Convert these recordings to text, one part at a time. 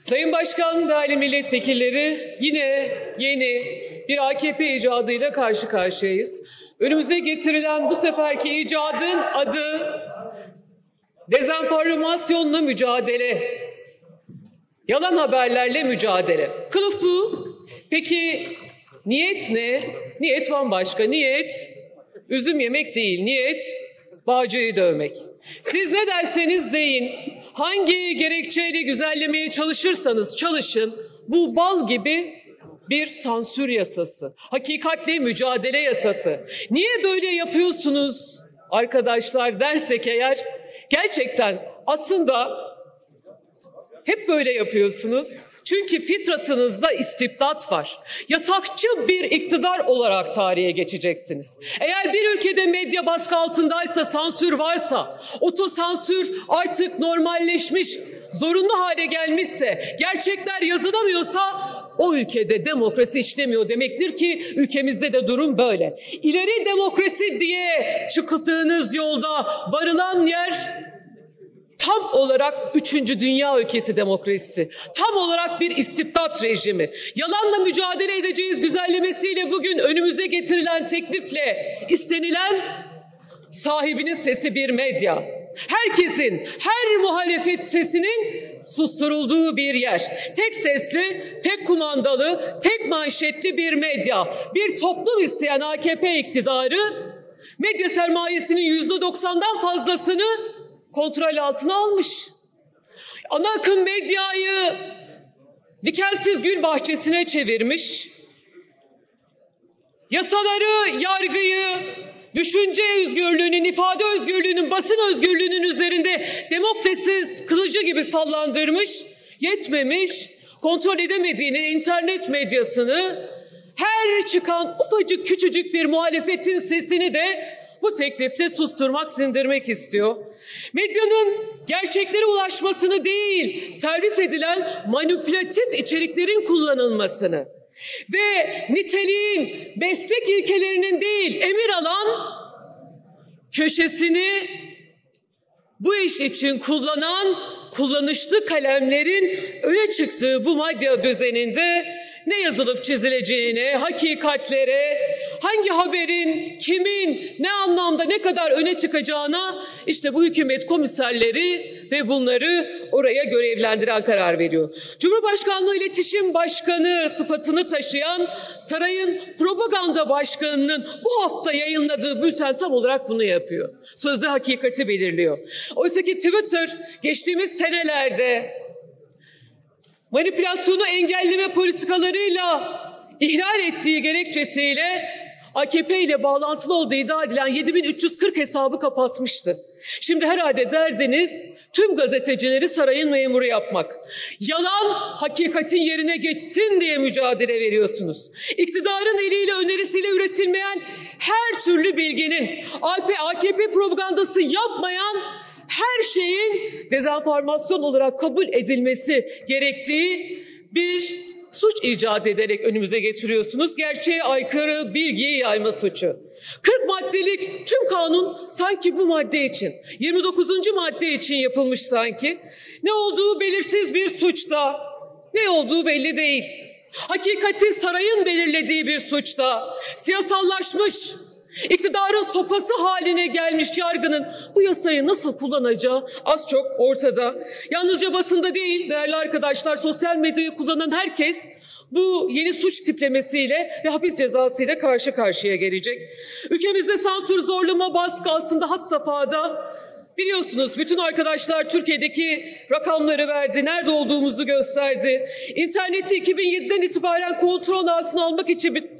Sayın Başkan, değerli milletvekilleri, yine yeni bir AKP icadıyla karşı karşıyayız. Önümüze getirilen bu seferki icadın adı dezenformasyonla mücadele, yalan haberlerle mücadele. Kılıf bu. Peki niyet ne? Niyet bambaşka. Niyet üzüm yemek değil. Niyet bağcıyı dövmek. Siz ne derseniz deyin, hangi gerekçeyle güzellemeye çalışırsanız çalışın, bu bal gibi bir sansür yasası, hakikatle mücadele yasası. Niye böyle yapıyorsunuz arkadaşlar dersek eğer, gerçekten aslında hep böyle yapıyorsunuz. Çünkü fitratınızda istibdat var. Yasakçı bir iktidar olarak tarihe geçeceksiniz. Eğer bir ülkede medya baskı altındaysa, sansür varsa, otosansür artık normalleşmiş, zorunlu hale gelmişse, gerçekler yazılamıyorsa o ülkede demokrasi işlemiyor demektir ki ülkemizde de durum böyle. İleri demokrasi diye çıktığınız yolda varılan yer tam olarak 3. Dünya ülkesi demokrasisi. Tam olarak bir istibdat rejimi. Yalanla mücadele edeceğiz güzellemesiyle bugün önümüze getirilen teklifle istenilen sahibinin sesi bir medya. Herkesin, her muhalefet sesinin susturulduğu bir yer. Tek sesli, tek kumandalı, tek manşetli bir medya. Bir toplum isteyen AKP iktidarı medya sermayesinin %90'dan fazlasını kontrol altına almış. Ana akım medyayı dikensiz gül bahçesine çevirmiş. Yasaları, yargıyı, düşünce özgürlüğünün, ifade özgürlüğünün, basın özgürlüğünün üzerinde demokrasi kılıcı gibi sallandırmış, yetmemiş, kontrol edemediğini internet medyasını, her çıkan ufacık küçücük bir muhalefetin sesini de bu teklifle susturmak, sindirmek istiyor. Medyanın gerçeklere ulaşmasını değil, servis edilen manipülatif içeriklerin kullanılmasını ve niteliğin, meslek ilkelerinin değil, emir alan köşesini bu iş için kullanan kullanışlı kalemlerin öne çıktığı bu medya düzeninde ne yazılıp çizileceğine, hakikatlere, hangi haberin, kimin, ne anlamda, ne kadar öne çıkacağına işte bu hükümet komiserleri ve bunları oraya görevlendiren karar veriyor. Cumhurbaşkanlığı İletişim Başkanı sıfatını taşıyan sarayın propaganda başkanının bu hafta yayınladığı bülten tam olarak bunu yapıyor. Sözde hakikati belirliyor. Oysa ki Twitter geçtiğimiz senelerde manipülasyonu engelleme politikalarıyla ihlal ettiği gerekçesiyle AKP ile bağlantılı olduğu iddia edilen 7340 hesabı kapatmıştı. Şimdi herhalde derdiniz tüm gazetecileri sarayın memuru yapmak. Yalan hakikatin yerine geçsin diye mücadele veriyorsunuz. İktidarın eliyle önerisiyle üretilmeyen her türlü bilginin, AKP propagandası yapmayan her şeyin dezenformasyon olarak kabul edilmesi gerektiği bir suç icat ederek önümüze getiriyorsunuz. Gerçeğe aykırı bilgiyi yayma suçu. 40 maddelik tüm kanun sanki bu madde için, 29. madde için yapılmış sanki. Ne olduğu belirsiz bir suçta, ne olduğu belli değil. Hakikati sarayın belirlediği bir suçta, siyasallaşmış, İktidarın sopası haline gelmiş yargının bu yasayı nasıl kullanacağı az çok ortada. Yalnızca basında değil değerli arkadaşlar, sosyal medyayı kullanan herkes bu yeni suç tiplemesiyle ve hapis cezasıyla karşı karşıya gelecek. Ülkemizde sansür, zorlama, baskı aslında had safhada. Biliyorsunuz bütün arkadaşlar Türkiye'deki rakamları verdi, nerede olduğumuzu gösterdi. İnterneti 2007'den itibaren kontrol altına almak için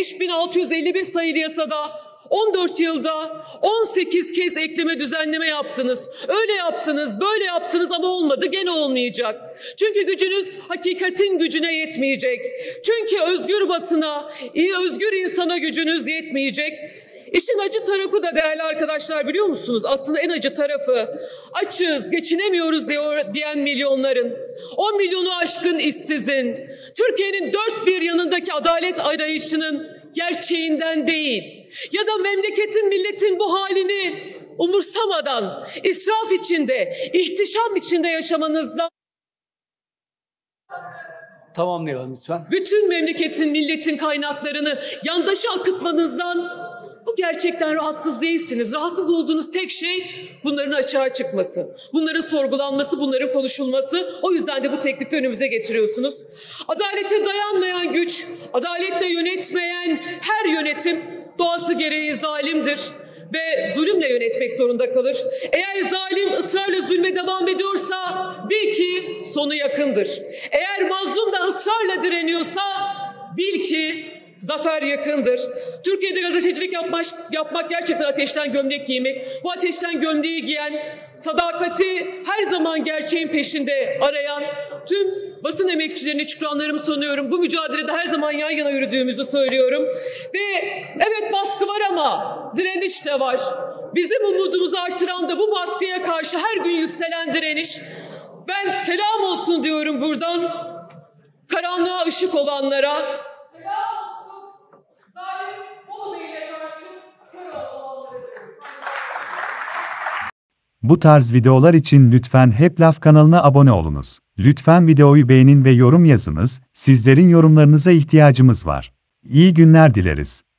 5651 sayılı yasada 14 yılda 18 kez ekleme düzenleme yaptınız. Öyle yaptınız, böyle yaptınız ama olmadı, gene olmayacak. Çünkü gücünüz hakikatin gücüne yetmeyecek. Çünkü özgür basına, özgür insana gücünüz yetmeyecek. İşin acı tarafı da değerli arkadaşlar biliyor musunuz? Aslında en acı tarafı açız, geçinemiyoruz diyen milyonların, 10 milyonu aşkın işsizin, Türkiye'nin dört bir yanındaki adalet arayışının gerçeğinden değil ya da memleketin, milletin bu halini umursamadan, israf içinde, ihtişam içinde yaşamanızdan Tamamlayalım lütfen. Bütün memleketin, milletin kaynaklarını yandaşa akıtmanızdan bu gerçekten rahatsız değilsiniz. Rahatsız olduğunuz tek şey bunların açığa çıkması, bunların sorgulanması, bunların konuşulması. O yüzden de bu teklifi önümüze getiriyorsunuz. Adalete dayanmayan güç, adaletle yönetmeyen her yönetim doğası gereği zalimdir ve zulümle yönetmek zorunda kalır. Eğer zalim ısrarla zulme devam ediyorsa bil ki sonu yakındır. Eğer mazlum da ısrarla direniyorsa bil ki zafer yakındır. Türkiye'de gazetecilik yapmak gerçekten ateşten gömlek giymek. Bu ateşten gömleği giyen, sadakati her zaman gerçeğin peşinde arayan tüm basın emekçilerine şükranlarımı sunuyorum. Bu mücadelede her zaman yan yana yürüdüğümüzü söylüyorum. Ve evet baskı var ama direniş de var. Bizim umudumuzu artıran da bu baskıya karşı her gün yükselen direniş. Ben selam olsun diyorum buradan karanlığa ışık olanlara. Bu tarz videolar için lütfen Hep Laf kanalına abone olunuz. Lütfen videoyu beğenin ve yorum yazınız, sizlerin yorumlarınıza ihtiyacımız var. İyi günler dileriz.